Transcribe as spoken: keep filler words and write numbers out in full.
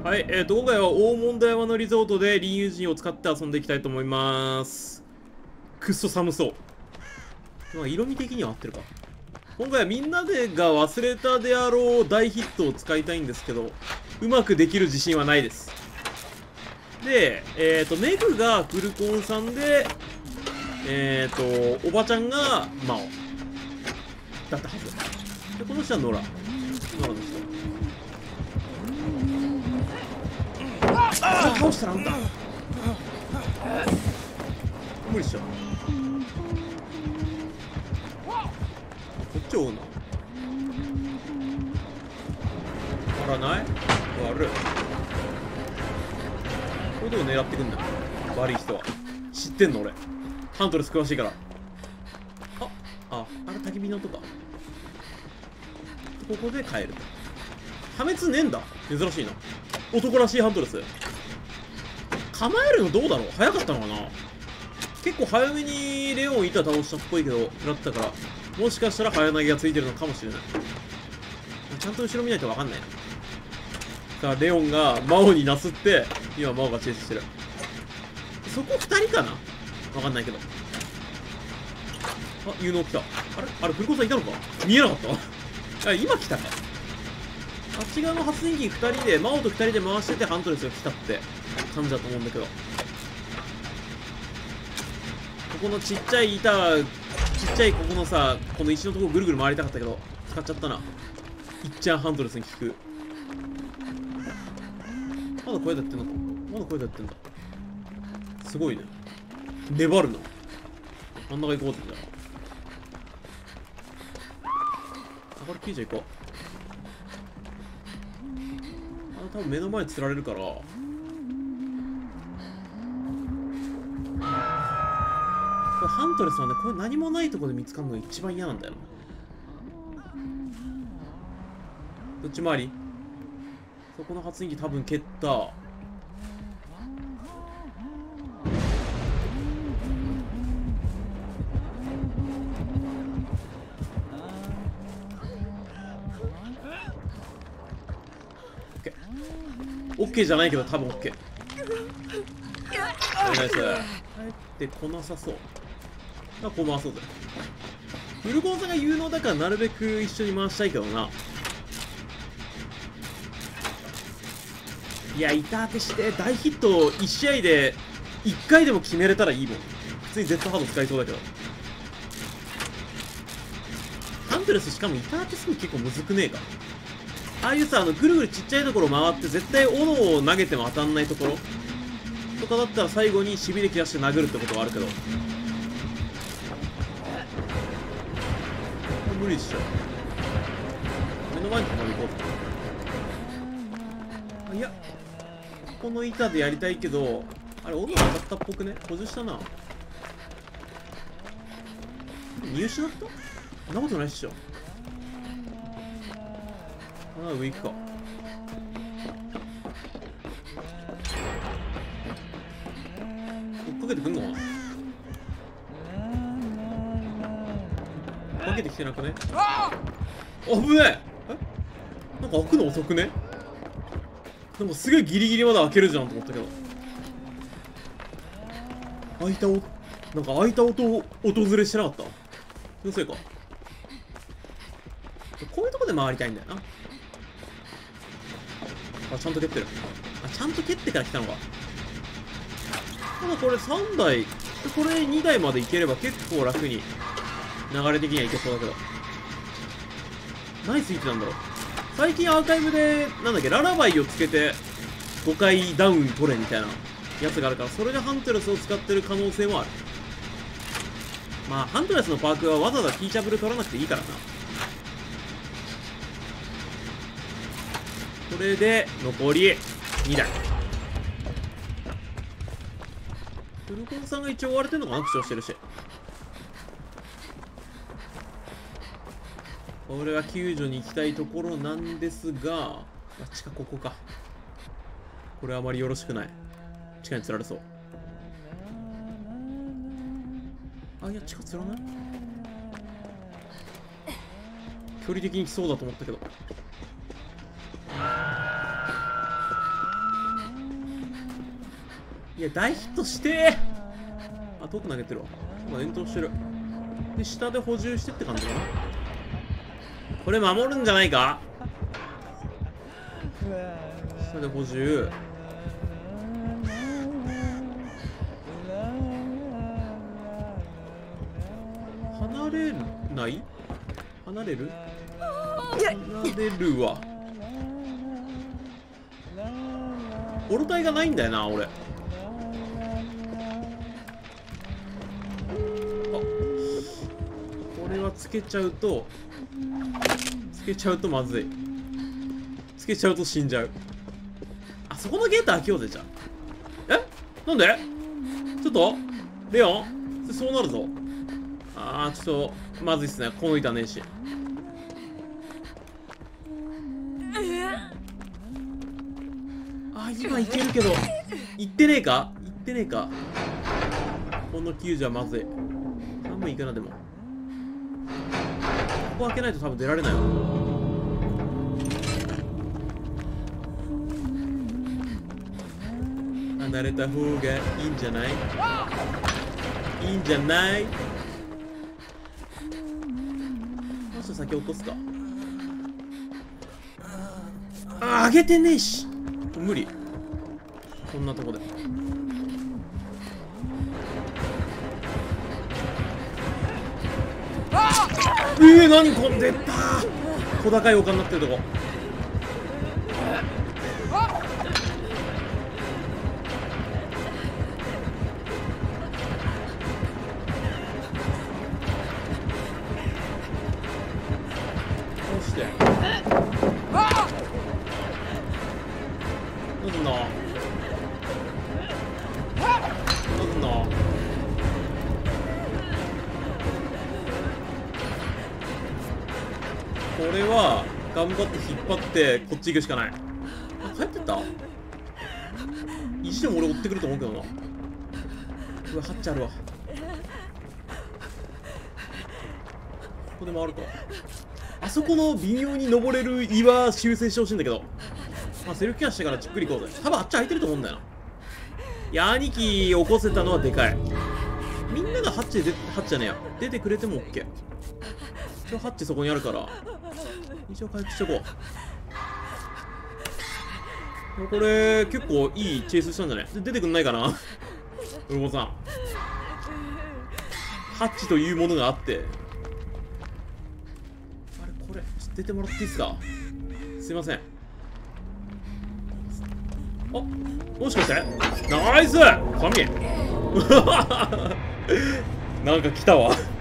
はい、えーと、今回は大門田山のリゾートで林遊陣を使って遊んでいきたいと思います。くっそ寒そう。まあ、色味的には合ってるか。今回はみんなでが忘れたであろう大ヒットを使いたいんですけど、うまくできる自信はないです。で、えーと、メグがフルコンさんで、えーと、おばちゃんがマオ。だったはず。で、この人はノラ。ノラの人。あ、倒したらあんだ。無理っしょ。こっちを追うな。変わらない？悪い。こういうとこ狙ってくんだ。悪い人は。知ってんの俺。ハントレス詳しいから。あ、あ、あれ焚き火の音か。ここで帰る。破滅ねえんだ。珍しいな。男らしいハントレス。構えるのどうだろう？早かったのかな？結構早めにレオン板倒したっぽいけど、食らったから、もしかしたら早投げがついてるのかもしれない。ちゃんと後ろ見ないと分かんないな。さあ、レオンがマオになすって、今マオがチェイスしてる。そこふたりかな？分かんないけど。あ、有能来た。あれあれ、フルコンさんいたのか？見えなかったあ、今来たか。あっち側の発電機ふたりで、マオとふたりで回しててハントレスが来たって感じだと思うんだけど。ここのちっちゃい板、ちっちゃいここのさ、この石のとこぐるぐる回りたかったけど、使っちゃったな。いっちゃんハントレスに効く。まだ声だってんのか？まだ声だってんだ。すごいね。粘るな。真ん中行こうってんだよ。あ、これ聞いちゃいこう。あ、多分目の前に釣られるから。これハントレスはね、これ何もないところで見つかるのが一番嫌なんだよな。どっち回り？そこの発電機多分蹴った。オッケーじゃないけど多分オッケー。ナイス。帰ってこなさそう。まあ、こう回そうぜ。フルコンさんが有能だからなるべく一緒に回したいけどな。いや、板当てして大ヒットいち試合でいっかいでも決めれたらいいもん。普通に Z ハード使いそうだけど。ハントレスしかも板当てするの結構むずくねえか。ああいうさ、あのぐるぐるちっちゃいところ回って絶対斧を投げても当たんないところとかだったら最後にしびれ切らして殴るってことはあるけど、無理っしょ。目の前に止まり行こう。いや、この板でやりたいけど、あれ斧当たったっぽくね？補充したな。見失った？そんなことないっしょ。ああ、上行くか。追っかけてくんのかな？追っかけてきてなくね？あぶねえ！え？なんか開くの遅くね？なんかすげえギリギリまで開けるじゃんと思ったけど。開いた音、なんか開いた音を音ずれしてなかった？気のせいか。こういうとこで回りたいんだよな。あ、ちゃんと蹴ってる。あ、ちゃんと蹴ってから来たのか。ただこれさんだい。これにだいまでいければ結構楽に流れ的にはいけそうだけど。何ついてたんだろう。最近アーカイブで、なんだっけ、ララバイをつけてごかいダウン取れみたいなやつがあるから、それでハントレスを使ってる可能性もある。まあ、ハントレスのパークはわざわざティーチャブル取らなくていいからな。これで残りにだい。フルコンさんが一応追われてるのかな？負傷してるし。これは救助に行きたいところなんですが、あっちかここか。これはあまりよろしくない。地下に釣られそう。あ、いや、地下釣らない？距離的に来そうだと思ったけど。 いや、大ヒットしてー。あ、遠く投げてるわ。まあ、遠投してる。で、下で補充してって感じかな。これ守るんじゃないか。下で補充。離れない離れる離れるわ。オルタイがないんだよな、俺。あ、これはつけちゃうとつけちゃうとまずい。つけちゃうと死んじゃう。あそこのゲート開けようぜ。じゃあえなんでちょっとレオンそうなるぞ。あーちょっとまずいっすね。この板ねえし。あー今いけるけどいってねえかいってねえか。このきゅうじゃまずい。半分いくな。でもここ開けないと多分出られないわ。離れた方がいいんじゃないいいんじゃないもうちょっと先落とすか。あー上げてねえし無理。こんなとこでえー、何こんでった小高い丘になってるとこ。どうしてどうすんのどうすんの。これは頑張って引っ張ってこっち行くしかない。あ、帰ってった意地でも俺追ってくると思うけどな。うわ、ハッチあるわ。ここで回るか。あそこの微妙に登れる岩修正してほしいんだけど。まあセルフケアしてからじっくり行こうぜ。多分あっち空いてると思うんだよな。いや、兄貴起こせたのはでかい。みんながハッチで出ハッチじゃねえや出てくれても OK。 一応ハッチそこにあるから一応回復しとこう。これ結構いいチェイスしたんじゃない。出てくんないかなウルボさん。ハッチというものがあって、あれこれちょっと出てもらっていいですか。すいません。あ、もしかしてナイス神なんか来たわ